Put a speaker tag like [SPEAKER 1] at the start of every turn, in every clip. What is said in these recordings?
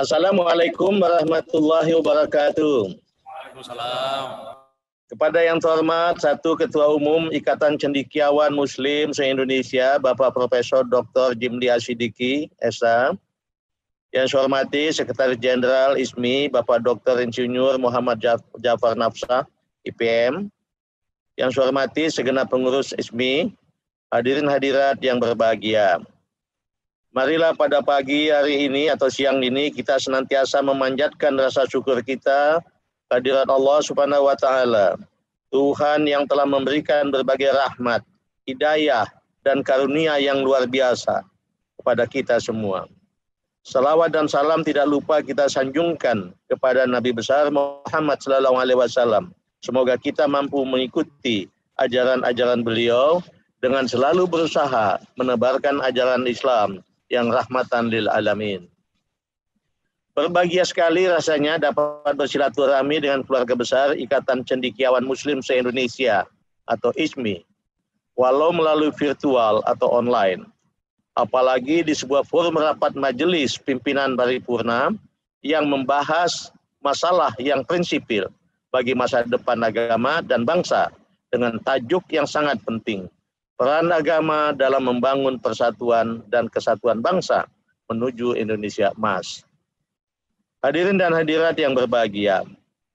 [SPEAKER 1] Assalamualaikum warahmatullahi wabarakatuh.
[SPEAKER 2] Waalaikumsalam.
[SPEAKER 1] Kepada yang terhormat Satu Ketua Umum Ikatan Cendekiawan Muslim se-Indonesia, Bapak Profesor Dr. Jimli Asyidiki, SA. Yang saya hormati Sekretaris Jenderal ISMI, Bapak Dr. Insinyur Muhammad Jafar Nafsah, IPM. Yang saya hormati segenap pengurus ISMI, hadirin hadirat yang berbahagia. Marilah pada pagi hari ini atau siang ini kita senantiasa memanjatkan rasa syukur kita kehadirat Allah Subhanahu wa taala, Tuhan yang telah memberikan berbagai rahmat, hidayah dan karunia yang luar biasa kepada kita semua. Salawat dan salam tidak lupa kita sanjungkan kepada Nabi besar Muhammad sallallahu alaihi wasallam. Semoga kita mampu mengikuti ajaran-ajaran beliau dengan selalu berusaha menebarkan ajaran Islam yang rahmatan lil alamin. Berbahagia sekali rasanya dapat bersilaturahmi dengan keluarga besar Ikatan Cendekiawan Muslim se-Indonesia atau ISMI, walau melalui virtual atau online. Apalagi di sebuah forum rapat majelis pimpinan paripurna yang membahas masalah yang prinsipil bagi masa depan agama dan bangsa dengan tajuk yang sangat penting. Peran agama dalam membangun persatuan dan kesatuan bangsa menuju Indonesia emas. Hadirin dan hadirat yang berbahagia,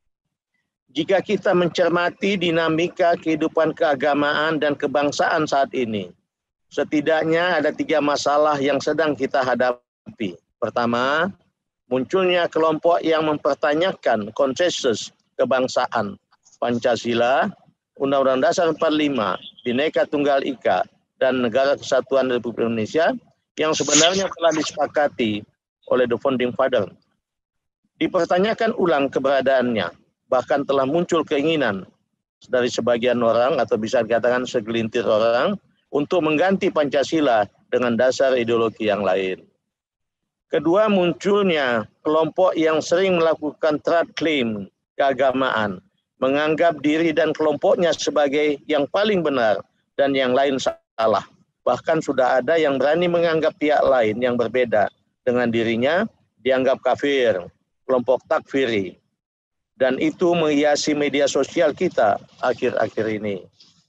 [SPEAKER 1] jika kita mencermati dinamika kehidupan keagamaan dan kebangsaan saat ini, setidaknya ada 3 masalah yang sedang kita hadapi. Pertama, munculnya kelompok yang mempertanyakan konsensus kebangsaan, Pancasila, Undang-Undang Dasar 45, Bhinneka Tunggal Ika, dan Negara Kesatuan Republik Indonesia yang sebenarnya telah disepakati oleh the Founding Father. Dipertanyakan ulang keberadaannya, bahkan telah muncul keinginan dari sebagian orang atau bisa dikatakan segelintir orang untuk mengganti Pancasila dengan dasar ideologi yang lain. Kedua, munculnya kelompok yang sering melakukan trad claim keagamaan, menganggap diri dan kelompoknya sebagai yang paling benar dan yang lain salah. Bahkan sudah ada yang berani menganggap pihak lain yang berbeda dengan dirinya dianggap kafir, kelompok takfiri. Dan itu menghiasi media sosial kita akhir-akhir ini.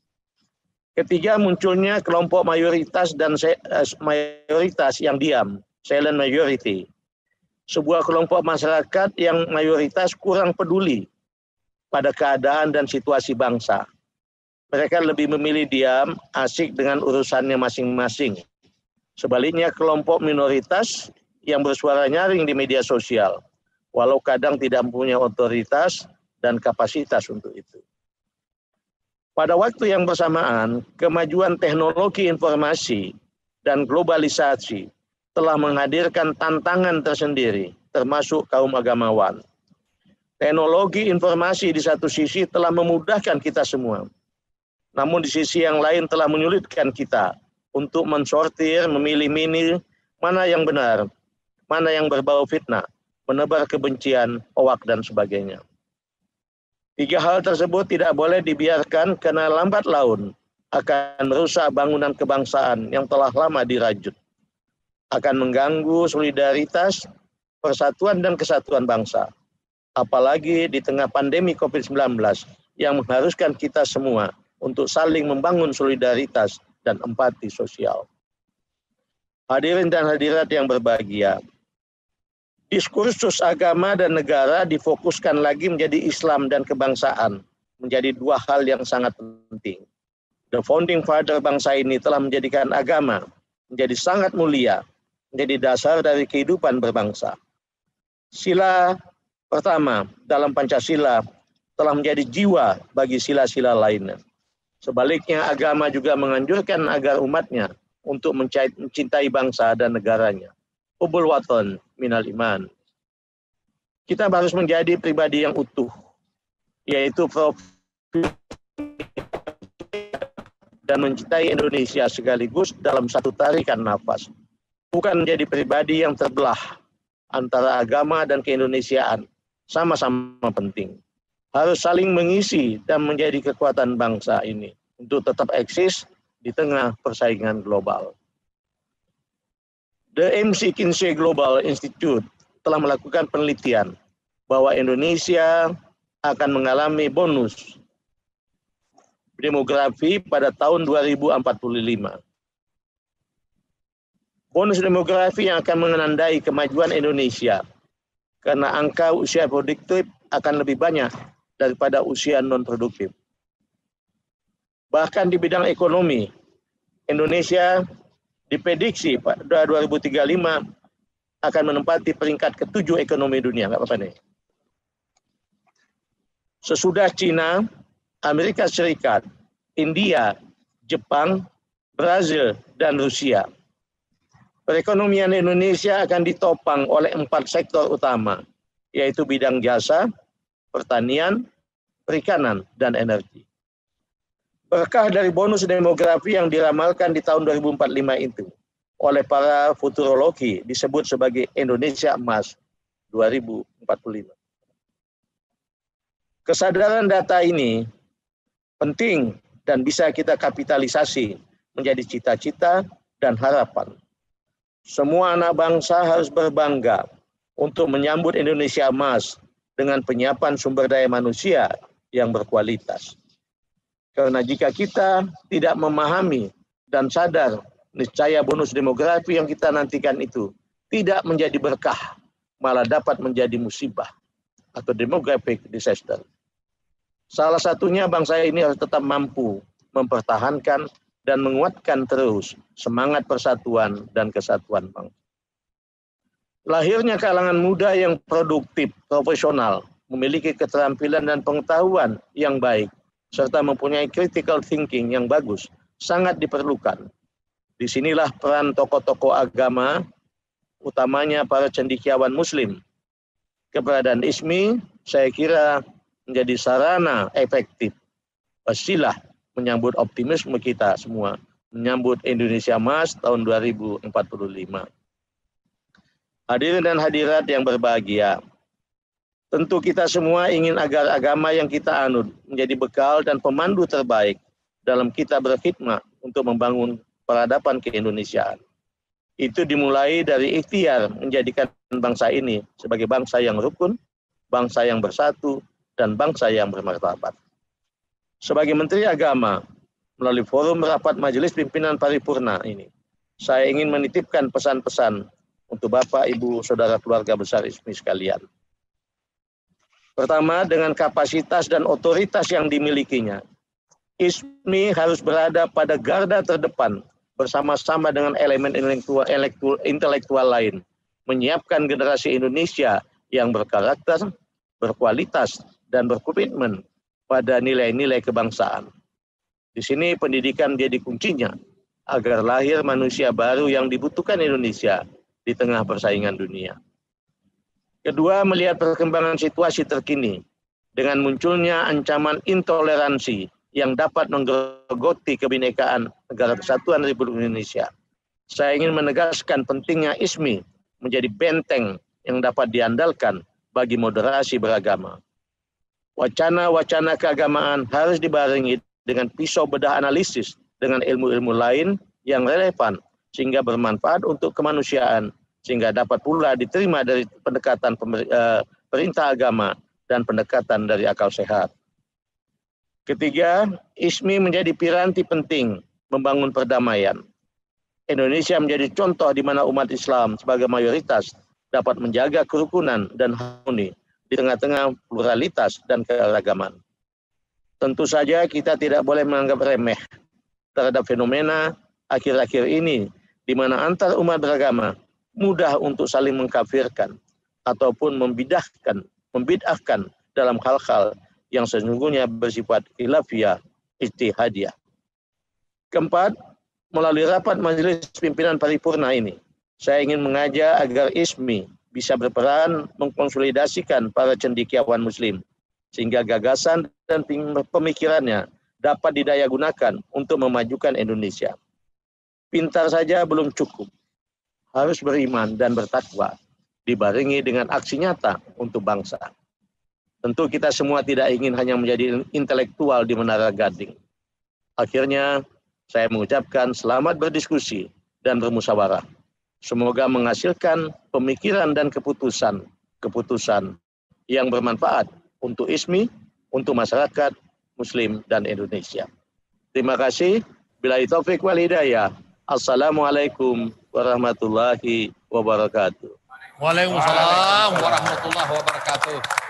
[SPEAKER 1] Ketiga, munculnya kelompok mayoritas dan mayoritas yang diam, silent majority. Sebuah kelompok masyarakat yang mayoritas kurang peduli pada keadaan dan situasi bangsa. Mereka lebih memilih diam, asik dengan urusannya masing-masing. Sebaliknya kelompok minoritas yang bersuara nyaring di media sosial, walau kadang tidak mempunyai otoritas dan kapasitas untuk itu. Pada waktu yang bersamaan, kemajuan teknologi informasi dan globalisasi telah menghadirkan tantangan tersendiri, termasuk kaum agamawan. Teknologi informasi di satu sisi telah memudahkan kita semua, namun di sisi yang lain telah menyulitkan kita untuk mensortir, memilih-milih mana yang benar, mana yang berbau fitnah, menebar kebencian, hoak, dan sebagainya. 3 hal tersebut tidak boleh dibiarkan karena lambat laun akan merusak bangunan kebangsaan yang telah lama dirajut, akan mengganggu solidaritas, persatuan, dan kesatuan bangsa. Apalagi di tengah pandemi COVID-19 yang mengharuskan kita semua untuk saling membangun solidaritas dan empati sosial. Hadirin dan hadirat yang berbahagia, diskursus agama dan negara difokuskan lagi menjadi Islam dan kebangsaan, menjadi 2 hal yang sangat penting. The Founding Father bangsa ini telah menjadikan agama menjadi sangat mulia, menjadi dasar dari kehidupan berbangsa. Sila pertama dalam Pancasila telah menjadi jiwa bagi sila-sila lainnya. Sebaliknya agama juga menganjurkan agar umatnya untuk mencintai bangsa dan negaranya. Hubbul watan minal iman. Kita harus menjadi pribadi yang utuh, yaitu dan mencintai Indonesia sekaligus dalam satu tarikan nafas. Bukan menjadi pribadi yang terbelah antara agama dan keindonesiaan. Sama-sama penting. Harus saling mengisi dan menjadi kekuatan bangsa ini untuk tetap eksis di tengah persaingan global. The MC Kinsey Global Institute telah melakukan penelitian bahwa Indonesia akan mengalami bonus demografi pada tahun 2045. Bonus demografi yang akan menandai kemajuan Indonesia karena angka usia produktif akan lebih banyak daripada usia non-produktif. Bahkan di bidang ekonomi, Indonesia diprediksi pada 2035 akan menempati peringkat ke-7 ekonomi dunia. Nggak apa-apa nih. Sesudah Cina, Amerika Serikat, India, Jepang, Brazil, dan Rusia. Perekonomian Indonesia akan ditopang oleh 4 sektor utama, yaitu bidang jasa, pertanian, perikanan, dan energi. Berkah dari bonus demografi yang diramalkan di tahun 2045 itu oleh para futurologi disebut sebagai Indonesia Emas 2045. Kesadaran data ini penting dan bisa kita kapitalisasi menjadi cita-cita dan harapan. Semua anak bangsa harus berbangga untuk menyambut Indonesia Emas dengan penyiapan sumber daya manusia yang berkualitas. Karena jika kita tidak memahami dan sadar, niscaya bonus demografi yang kita nantikan itu tidak menjadi berkah, malah dapat menjadi musibah atau demographic disaster. Salah satunya bangsa ini harus tetap mampu mempertahankan dan menguatkan terus semangat persatuan dan kesatuan bangsa. Lahirnya kalangan muda yang produktif, profesional, memiliki keterampilan dan pengetahuan yang baik, serta mempunyai critical thinking yang bagus, sangat diperlukan. Disinilah peran tokoh-tokoh agama, utamanya para cendekiawan Muslim. Keberadaan ISMI, saya kira menjadi sarana efektif, wasilah menyambut optimisme kita semua, menyambut Indonesia Emas tahun 2045. Hadirin dan hadirat yang berbahagia, tentu kita semua ingin agar agama yang kita anut menjadi bekal dan pemandu terbaik dalam kita berkhidmat untuk membangun peradaban keindonesiaan. Itu dimulai dari ikhtiar menjadikan bangsa ini sebagai bangsa yang rukun, bangsa yang bersatu, dan bangsa yang bermartabat. Sebagai Menteri Agama, melalui forum rapat Majelis Pimpinan Paripurna ini, saya ingin menitipkan pesan-pesan untuk Bapak, Ibu, Saudara keluarga besar ISMI sekalian. Pertama, dengan kapasitas dan otoritas yang dimilikinya, ISMI harus berada pada garda terdepan bersama-sama dengan elemen intelektual lain, menyiapkan generasi Indonesia yang berkarakter, berkualitas, dan berkomitmen pada nilai-nilai kebangsaan. Di sini pendidikan menjadi kuncinya agar lahir manusia baru yang dibutuhkan Indonesia di tengah persaingan dunia. Kedua, melihat perkembangan situasi terkini dengan munculnya ancaman intoleransi yang dapat menggerogoti kebinekaan Negara Kesatuan Republik Indonesia. Saya ingin menegaskan pentingnya ISMI menjadi benteng yang dapat diandalkan bagi moderasi beragama. Wacana-wacana keagamaan harus dibarengi dengan pisau bedah analisis dengan ilmu-ilmu lain yang relevan sehingga bermanfaat untuk kemanusiaan, sehingga dapat pula diterima dari pendekatan perintah agama dan pendekatan dari akal sehat. Ketiga, ISMI menjadi piranti penting membangun perdamaian. Indonesia menjadi contoh di mana umat Islam sebagai mayoritas dapat menjaga kerukunan dan harmoni di tengah-tengah pluralitas dan keragaman. Tentu saja kita tidak boleh menganggap remeh terhadap fenomena akhir-akhir ini di mana antar umat beragama mudah untuk saling mengkafirkan ataupun membid'ahkan dalam hal-hal yang sesungguhnya bersifat khilafiyah ijtihadiyah. Keempat, melalui rapat Majelis Pimpinan Paripurna ini, saya ingin mengajak agar ISMI bisa berperan mengkonsolidasikan para cendekiawan Muslim, sehingga gagasan dan pemikirannya dapat didayagunakan untuk memajukan Indonesia. Pintar saja belum cukup, harus beriman dan bertakwa, dibarengi dengan aksi nyata untuk bangsa. Tentu kita semua tidak ingin hanya menjadi intelektual di Menara Gading. Akhirnya, saya mengucapkan selamat berdiskusi dan bermusyawarah. Semoga menghasilkan pemikiran dan keputusan yang bermanfaat untuk ISMI, untuk masyarakat Muslim dan Indonesia. Terima kasih. Billahi taufik wal hidayah. Assalamualaikum warahmatullahi wabarakatuh.
[SPEAKER 2] Waalaikumsalam warahmatullahi wabarakatuh.